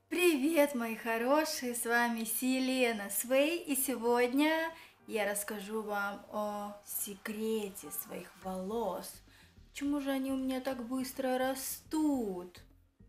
Привет, мои хорошие, с вами Селена Свей, и сегодня я расскажу вам о секрете своих волос. Почему же они у меня так быстро растут?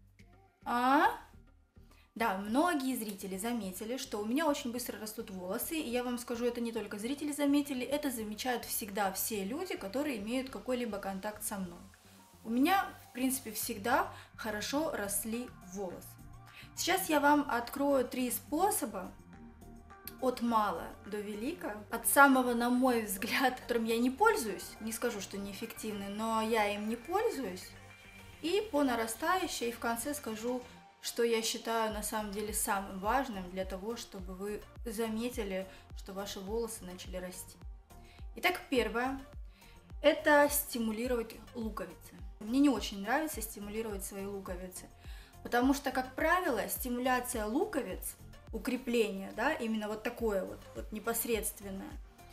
А? Да, многие зрители заметили, что у меня очень быстро растут волосы, и я вам скажу, это не только зрители заметили, это замечают всегда все люди, которые имеют какой-либо контакт со мной. У меня, в принципе, всегда хорошо росли волосы. Сейчас я вам открою 3 способа от мала до велика, от самого, на мой взгляд, которым я не пользуюсь, не скажу, что неэффективный, но я им не пользуюсь, и по нарастающей, и в конце скажу, что я считаю на самом деле самым важным для того, чтобы вы заметили, что ваши волосы начали расти. Итак, первое – это стимулировать луковицы. Мне не очень нравится стимулировать свои луковицы, потому что, как правило, стимуляция луковиц, укрепление, да, именно вот такое вот непосредственное,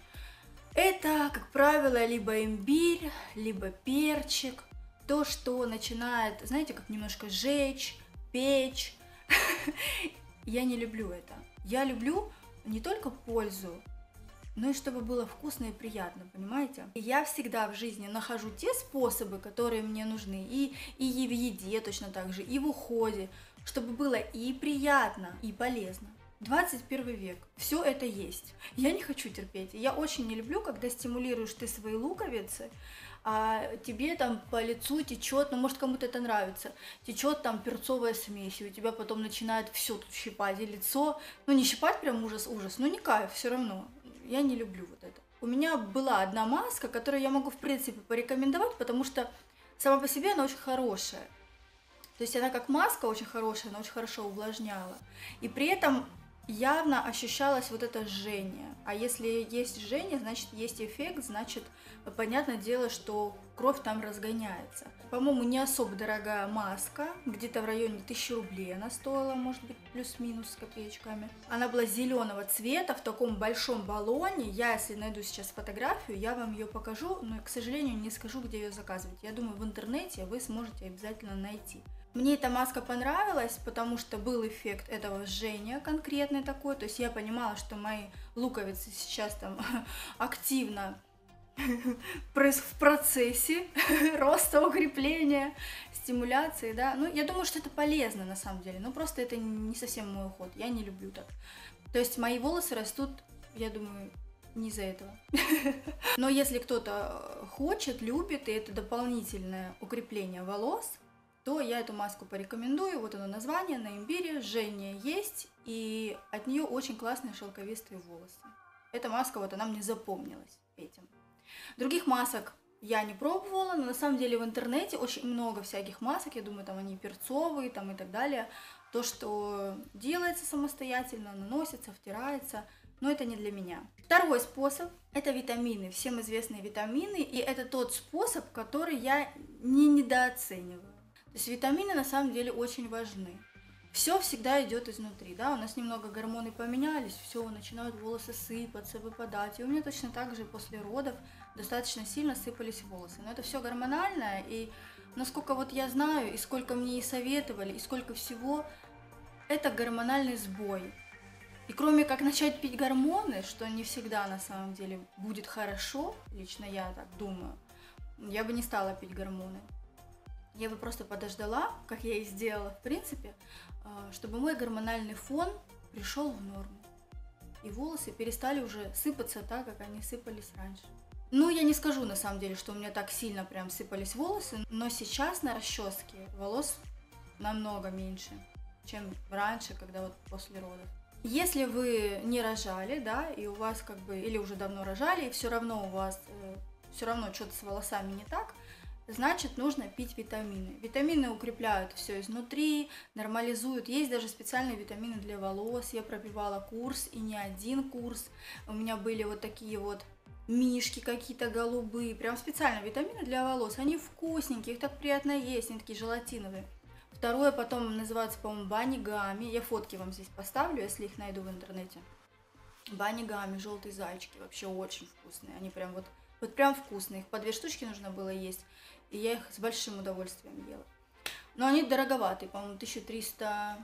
это, как правило, либо имбирь, либо перчик, то, что начинает, знаете, как немножко жечь, печь. Я не люблю это. Я люблю не только пользу, но и чтобы было вкусно и приятно, понимаете? И я всегда в жизни нахожу те способы, которые мне нужны, и в еде точно так же, и в уходе, чтобы было и приятно, и полезно. 21 век, все это есть. Я не хочу терпеть. Я очень не люблю, когда стимулируешь ты свои луковицы, а тебе там по лицу течет, ну может кому-то это нравится, течет там перцовая смесь, и у тебя потом начинает все тут щипать, и лицо, ну не щипать прям ужас, но не кайф все равно. Я не люблю вот это. У меня была одна маска, которую я могу в принципе порекомендовать, потому что сама по себе она очень хорошая. То есть она как маска очень хорошая, она очень хорошо увлажняла. И при этом явно ощущалось вот это жжение. А если есть жжение, значит есть эффект, значит, понятное дело, что кровь там разгоняется. По-моему, не особо дорогая маска, где-то в районе 1000 рублей она стоила, может быть, плюс-минус с копеечками. Она была зеленого цвета, в таком большом баллоне. Я, если найду сейчас фотографию, я вам ее покажу, но, к сожалению, не скажу, где ее заказывать. Я думаю, в интернете вы сможете обязательно найти. Мне эта маска понравилась, потому что был эффект этого жжения конкретный такой, то есть я понимала, что мои луковицы сейчас там активно в процессе роста, укрепления, стимуляции, да. Ну, я думаю, что это полезно на самом деле, но просто это не совсем мой уход, я не люблю так. То есть мои волосы растут, я думаю, не из-за этого. Но если кто-то хочет, любит, и это дополнительное укрепление волос, то я эту маску порекомендую. Вот оно название, на имбире, жжение есть, и от нее очень классные шелковистые волосы. Эта маска, вот она мне запомнилась этим. Других масок я не пробовала, но на самом деле в интернете очень много всяких масок, я думаю, там они перцовые там и так далее. То, что делается самостоятельно, наносится, втирается, но это не для меня. Второй способ – это витамины, всем известные витамины, и это тот способ, который я не недооцениваю. То есть витамины на самом деле очень важны. Все всегда идет изнутри, да, у нас немного гормоны поменялись, все, начинают волосы сыпаться, выпадать. И у меня точно так же после родов достаточно сильно сыпались волосы. Но это все гормональное, и насколько вот я знаю, и сколько мне и советовали, и сколько всего, это гормональный сбой. И кроме как начать пить гормоны, что не всегда на самом деле будет хорошо, лично я так думаю, я бы не стала пить гормоны. Я бы просто подождала, как я и сделала, в принципе, чтобы мой гормональный фон пришел в норму. И волосы перестали уже сыпаться так, как они сыпались раньше. Ну, я не скажу на самом деле, что у меня так сильно прям сыпались волосы, но сейчас на расческе волос намного меньше, чем раньше, когда вот после родов. Если вы не рожали, да, и у вас как бы, или уже давно рожали, и все равно у вас, все равно что-то с волосами не так, значит, нужно пить витамины. Витамины укрепляют все изнутри, нормализуют. Есть даже специальные витамины для волос. Я пробивала курс, и не один курс. У меня были вот такие вот мишки какие-то голубые. Прям специально витамины для волос. Они вкусненькие, их так приятно есть, они такие желатиновые. Второе потом называется, по-моему, банигами. Я фотки вам здесь поставлю, если их найду в интернете. Банигами, желтые зайчики, вообще очень вкусные. Они прям вот прям вкусные. Их по 2 штучки нужно было есть. И я их с большим удовольствием ела. Но они дороговатые, по-моему, 1300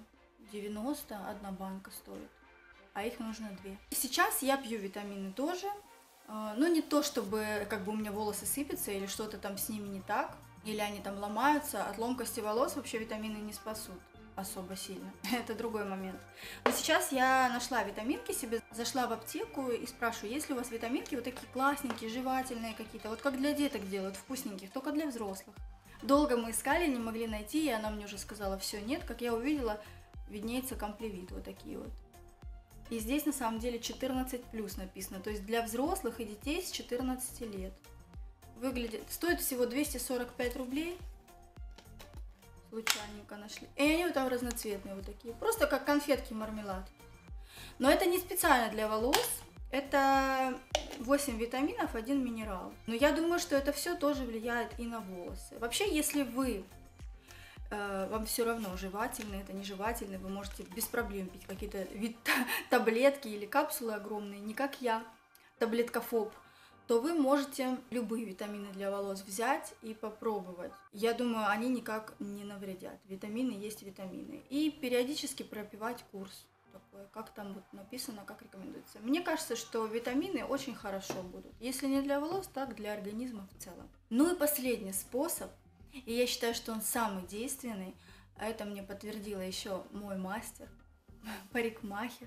90 одна банка стоит, а их нужно 2. Сейчас я пью витамины тоже, но не то чтобы как бы у меня волосы сыпятся или что-то там с ними не так, или они там ломаются. От ломкости волос вообще витамины не спасут особо сильно. Это другой момент. Но сейчас я нашла витаминки себе, зашла в аптеку и спрашиваю, есть ли у вас витаминки вот такие классненькие, жевательные какие-то, вот как для деток делают, вкусненьких, только для взрослых. Долго мы искали, не могли найти, и она мне уже сказала, все, нет. Как я увидела, виднеется комплевит, вот такие вот. И здесь на самом деле 14+ написано, то есть для взрослых и детей с 14 лет. Выглядит, стоит всего 245 рублей. Случайненько нашли. И они вот там разноцветные вот такие, просто как конфетки, мармелад. Но это не специально для волос, это 8 витаминов, 1 минерал. Но я думаю, что это все тоже влияет и на волосы. Вообще, если вам все равно, жевательные, это не жевательные, вы можете без проблем пить какие-то таблетки или капсулы огромные, не как я, таблеткофоб, то вы можете любые витамины для волос взять и попробовать. Я думаю, они никак не навредят. Витамины есть витамины. И периодически пропивать курс такой, как там вот написано, как рекомендуется. Мне кажется, что витамины очень хорошо будут. Если не для волос, так для организма в целом. Ну и последний способ, и я считаю, что он самый действенный, а это мне подтвердила еще мой мастер, парикмахер.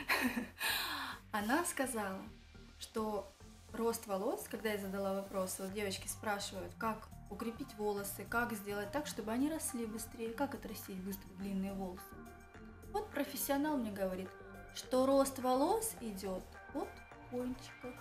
Она сказала, что рост волос, когда я задала вопрос, вот девочки спрашивают, как укрепить волосы, как сделать так, чтобы они росли быстрее, как отрастить быстро длинные волосы. Вот профессионал мне говорит, что рост волос идет от кончиков.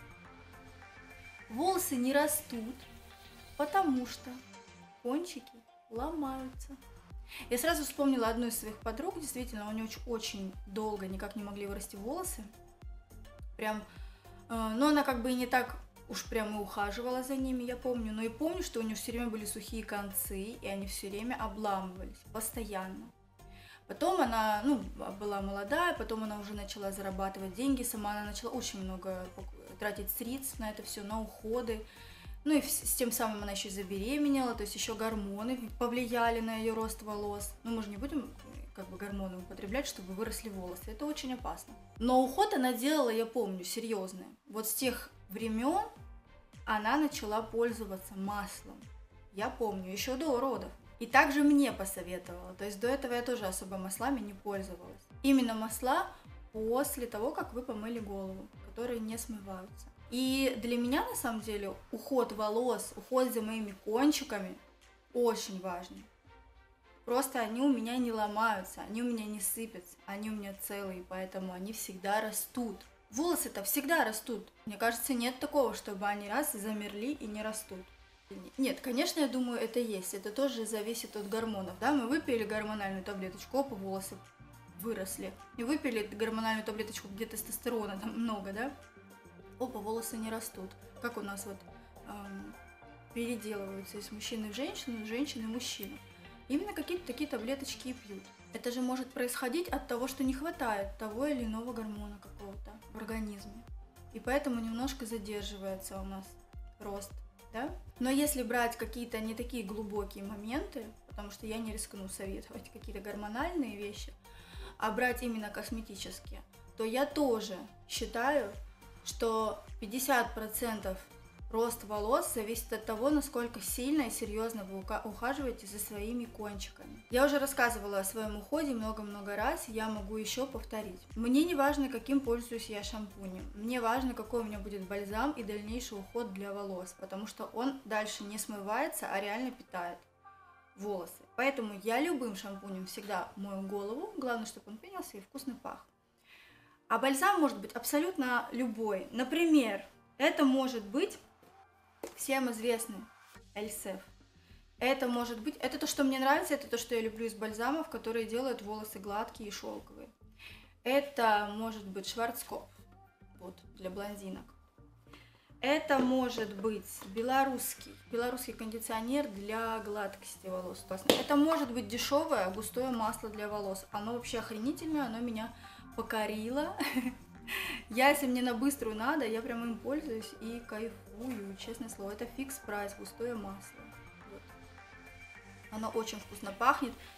Волосы не растут, потому что кончики ломаются. Я сразу вспомнила одну из своих подруг, действительно, у нее очень долго никак не могли вырасти волосы. Прям, но она как бы и не так уж прям и ухаживала за ними, я помню. Но и помню, что у нее все время были сухие концы, и они все время обламывались, постоянно. Потом она, была молодая, потом она уже начала зарабатывать деньги сама, она начала очень много тратить средств на это все, на уходы. Ну и с тем самым она еще и забеременела, то есть еще гормоны повлияли на ее рост волос. Ну мы же не будем как бы гормоны употреблять, чтобы выросли волосы, это очень опасно. Но уход она делала, я помню, серьезный. Вот с тех времен она начала пользоваться маслом. Я помню, еще до родов. И также мне посоветовала, то есть до этого я тоже особо маслами не пользовалась. Именно масла после того, как вы помыли голову, которые не смываются. И для меня, на самом деле, уход волос, уход за моими кончиками очень важный. Просто они у меня не ломаются, они у меня не сыпятся, они у меня целые, поэтому они всегда растут. Волосы-то всегда растут. Мне кажется, нет такого, чтобы они раз замерли и не растут. Нет, конечно, я думаю, это есть. Это тоже зависит от гормонов. Да? Мы выпили гормональную таблеточку, опа, волосы выросли. И выпили гормональную таблеточку, где тестостерона там много, да? Опа, волосы не растут. Как у нас вот переделываются из мужчины в женщину, из женщины в мужчину. Именно какие-то такие таблеточки и пьют. Это же может происходить от того, что не хватает того или иного гормона какого-то в организме. И поэтому немножко задерживается у нас рост. Да? Но если брать какие-то не такие глубокие моменты, потому что я не рискну советовать какие-то гормональные вещи, а брать именно косметические, то я тоже считаю, что 50% рост волос зависит от того, насколько сильно и серьезно вы ухаживаете за своими кончиками. Я уже рассказывала о своем уходе много-много раз, я могу еще повторить. Мне не важно, каким пользуюсь я шампунем, мне важно, какой у меня будет бальзам и дальнейший уход для волос, потому что он дальше не смывается, а реально питает волосы. Поэтому я любым шампунем всегда мою голову, главное, чтобы он пенился и вкусно пах. А бальзам может быть абсолютно любой. Например, это может быть всем известный Эльсев. Это может быть, это то, что мне нравится, это то, что я люблю из бальзамов, которые делают волосы гладкие и шелковые. Это может быть Шварцкопф, вот, для блондинок. Это может быть белорусский кондиционер для гладкости волос. Это может быть дешевое густое масло для волос. Оно вообще охренительное, оно меня покорило. Если мне на быструю надо, я прям им пользуюсь и кайфую, честное слово. Это фикс прайс, густое масло. Вот. Оно очень вкусно пахнет.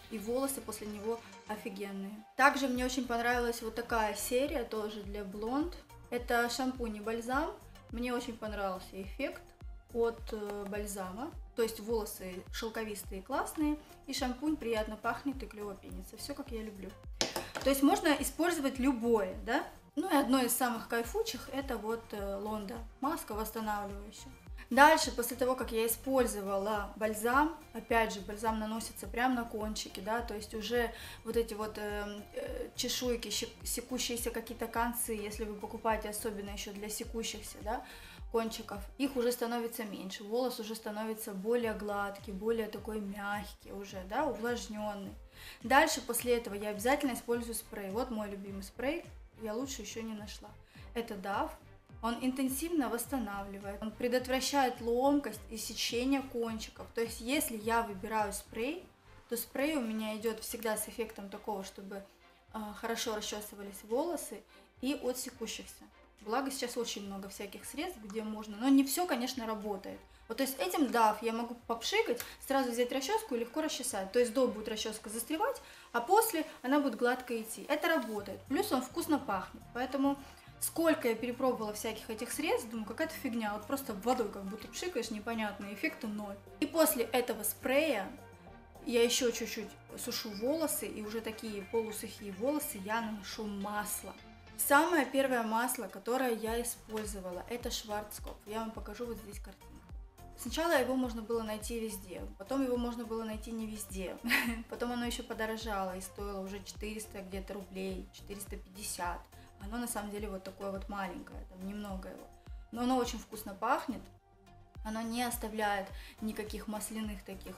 и волосы после него офигенные. Также мне очень понравилась вот такая серия, тоже для блонд. Это шампунь и бальзам. Мне очень понравился эффект от бальзама. То есть волосы шелковистые, классные, и шампунь приятно пахнет и клево пенится. Все как я люблю. То есть можно использовать любое, да? Ну и одно из самых кайфучих это вот Лонда, маска восстанавливающая. Дальше, после того, как я использовала бальзам, опять же, бальзам наносится прямо на кончики, да, то есть уже вот эти вот чешуйки, секущиеся какие-то концы, если вы покупаете особенно еще для секущихся, да, кончиков, их уже становится меньше, волос уже становится более гладкий, более такой мягкий уже, да, увлажненный. Дальше, после этого я обязательно использую спрей. Вот мой любимый спрей, я лучше еще не нашла. Это Dove. Он интенсивно восстанавливает, он предотвращает ломкость и сечение кончиков. То есть, если я выбираю спрей, то спрей у меня идет всегда с эффектом такого, чтобы хорошо расчесывались волосы и от секущихся. Благо сейчас очень много всяких средств, где можно, но не все, конечно, работает. Вот, то есть этим Dove я могу попшикать, сразу взять расческу и легко расчесать. То есть до будет расческа застревать, а после она будет гладко идти. Это работает. Плюс он вкусно пахнет. Поэтому сколько я перепробовала всяких этих средств, думаю, какая-то фигня. Вот просто водой как будто пшикаешь, непонятно, эффекта ноль. И после этого спрея я еще чуть-чуть сушу волосы, и уже такие полусухие волосы я наношу масло. Самое первое масло, которое я использовала, это Schwarzkopf. Я вам покажу вот здесь картинку. Сначала его можно было найти везде, потом его можно было найти не везде. Потом оно еще подорожало и стоило уже 400 где-то рублей, 450. Оно на самом деле вот такое вот маленькое, там немного его. Но оно очень вкусно пахнет. Оно не оставляет никаких масляных таких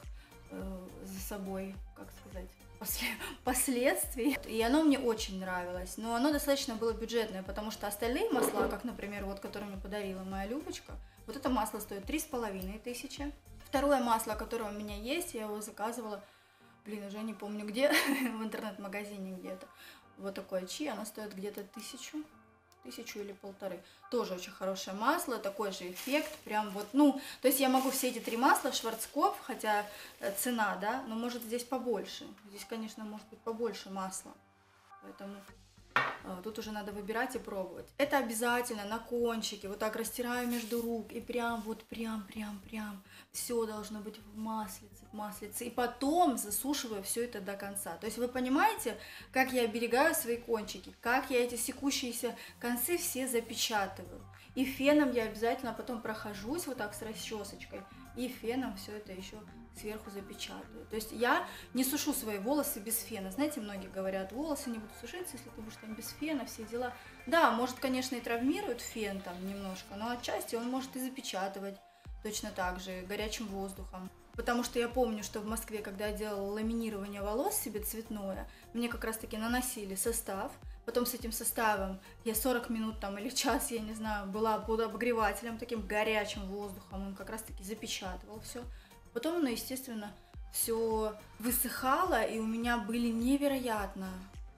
за собой, как сказать, последствий. И оно мне очень нравилось. Но оно достаточно было бюджетное, потому что остальные масла, как, например, вот, которое мне подарила моя Любочка, вот это масло стоит 3500. Второе масло, которое у меня есть, я его заказывала, уже не помню где, в интернет-магазине где-то. Вот такое чи, оно стоит где-то 1000 или 1500. Тоже очень хорошее масло, такой же эффект, прям вот, ну, то есть я могу все эти три масла, Schwarzkopf, хотя цена, да, но может здесь побольше. Здесь, конечно, может быть побольше масла, поэтому тут уже надо выбирать и пробовать. Это обязательно на кончике, вот так растираю между рук, и прям вот, прям, все должно быть в маслице, и потом засушиваю все это до конца. То есть вы понимаете, как я оберегаю свои кончики, как я эти секущиеся концы все запечатываю. И феном я обязательно потом прохожусь вот так с расчесочкой, и феном все это еще сверху запечатываю. То есть я не сушу свои волосы без фена. Знаете, многие говорят, волосы не будут сушиться, если ты будешь там без фена, все дела. Да, может, конечно, и травмирует фен там немножко, но отчасти он может и запечатывать точно так же горячим воздухом. Потому что я помню, что в Москве, когда я делала ламинирование волос себе цветное, мне как раз-таки наносили состав. Потом с этим составом я 40 минут там или час, я не знаю, была под обогревателем, таким горячим воздухом, он как раз-таки запечатывал все. Потом оно, естественно, все высыхало, и у меня были невероятно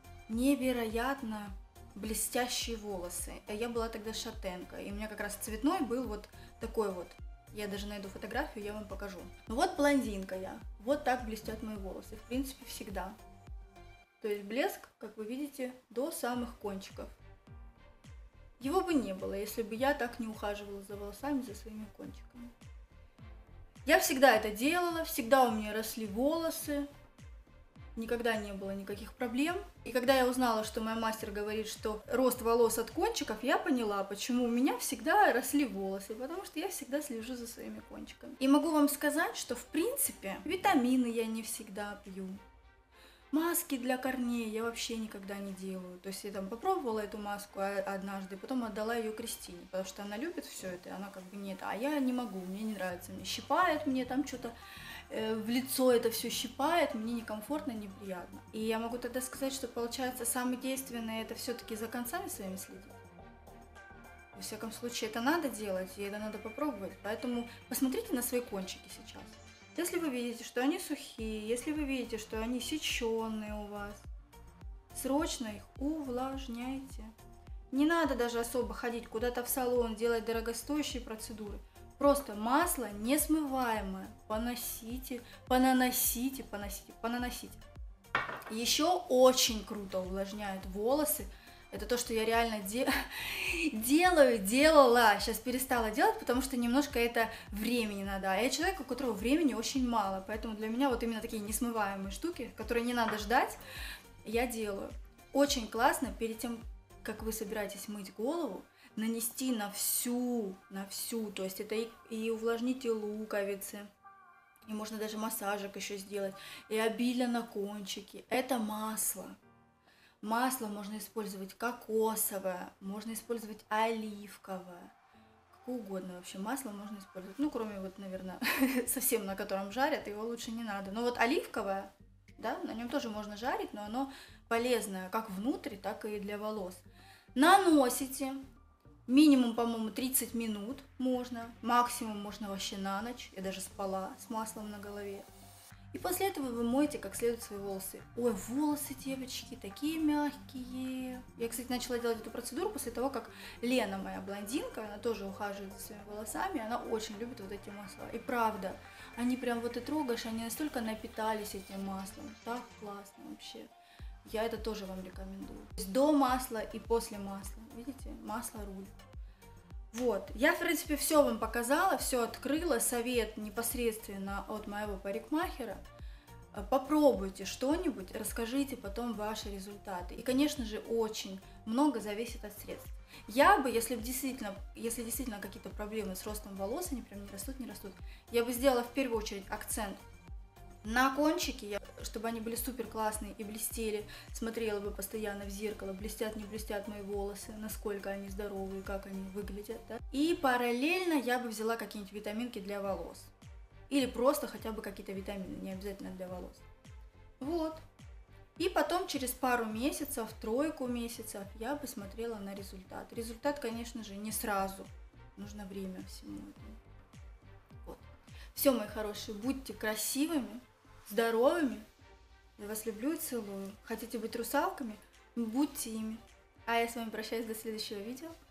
блестящие волосы. Я была тогда шатенка, и у меня как раз цветной был вот такой вот. Я даже найду фотографию, я вам покажу. Ну вот блондинка я, вот так блестят мои волосы, в принципе, всегда. То есть блеск, как вы видите, до самых кончиков. Его бы не было, если бы я так не ухаживала за волосами, за своими кончиками. Я всегда это делала, всегда у меня росли волосы, никогда не было никаких проблем. И когда я узнала, что моя мастер говорит, что рост волос от кончиков, я поняла, почему у меня всегда росли волосы, потому что я всегда слежу за своими кончиками. И могу вам сказать, что в принципе витамины я не всегда пью. Маски для корней я вообще никогда не делаю. То есть я там попробовала эту маску однажды, потом отдала ее Кристине, потому что она любит все это, и она как бы не это. А я не могу, мне не нравится, мне щипает, мне там что-то в лицо это все щипает, мне некомфортно, неприятно. И я могу тогда сказать, что получается самое действенное это все-таки за концами своими следить. Во всяком случае, это надо делать, и это надо попробовать. Поэтому посмотрите на свои кончики сейчас. Если вы видите, что они сухие, если вы видите, что они сеченые у вас, срочно их увлажняйте. Не надо даже особо ходить куда-то в салон, делать дорогостоящие процедуры. Просто масло несмываемое. Понаносите. Еще очень круто увлажняют волосы. Это то, что я реально делала. Сейчас перестала делать, потому что немножко это времени надо. А я человек, у которого времени очень мало. Поэтому для меня вот именно такие несмываемые штуки, которые не надо ждать, я делаю. Очень классно перед тем, как вы собираетесь мыть голову, нанести на всю. То есть это и увлажнитель луковицы, и можно даже массажик еще сделать, и обильно на кончики. Это масло. Масло можно использовать кокосовое, можно использовать оливковое, какое угодно вообще масло можно использовать. Ну, кроме вот, наверное, совсем на котором жарят, его лучше не надо. Но вот оливковое, да, на нем тоже можно жарить, но оно полезное как внутрь, так и для волос. Наносите. Минимум, по-моему, 30 минут можно, максимум можно вообще на ночь. Я даже спала с маслом на голове. И после этого вы моете как следует свои волосы. Ой, волосы, девочки, такие мягкие. Я, кстати, начала делать эту процедуру после того, как Лена, моя блондинка, она тоже ухаживает за своими волосами, она очень любит вот эти масла. И правда, они прям вот и трогаешь, они настолько напитались этим маслом. Так классно вообще. Я это тоже вам рекомендую. То есть до масла и после масла. Видите, масло руль. Вот, я, в принципе, все вам показала, все открыла, совет непосредственно от моего парикмахера. Попробуйте что-нибудь, расскажите потом ваши результаты. И, конечно же, очень много зависит от средств. Я бы, если действительно какие-то проблемы с ростом волос, они прям не растут, я бы сделала в первую очередь акцент на кончики, чтобы они были супер классные и блестели, смотрела бы постоянно в зеркало, блестят, не блестят мои волосы, насколько они здоровые, как они выглядят, да? И параллельно я бы взяла какие-нибудь витаминки для волос. Или просто хотя бы какие-то витамины, не обязательно для волос. Вот. И потом через пару месяцев, тройку месяцев я бы смотрела на результат. Результат, конечно же, не сразу. Нужно время всему этому. Вот. Все, мои хорошие, будьте красивыми, здоровыми. Я вас люблю и целую. Хотите быть русалками? Будьте ими. А я с вами прощаюсь до следующего видео.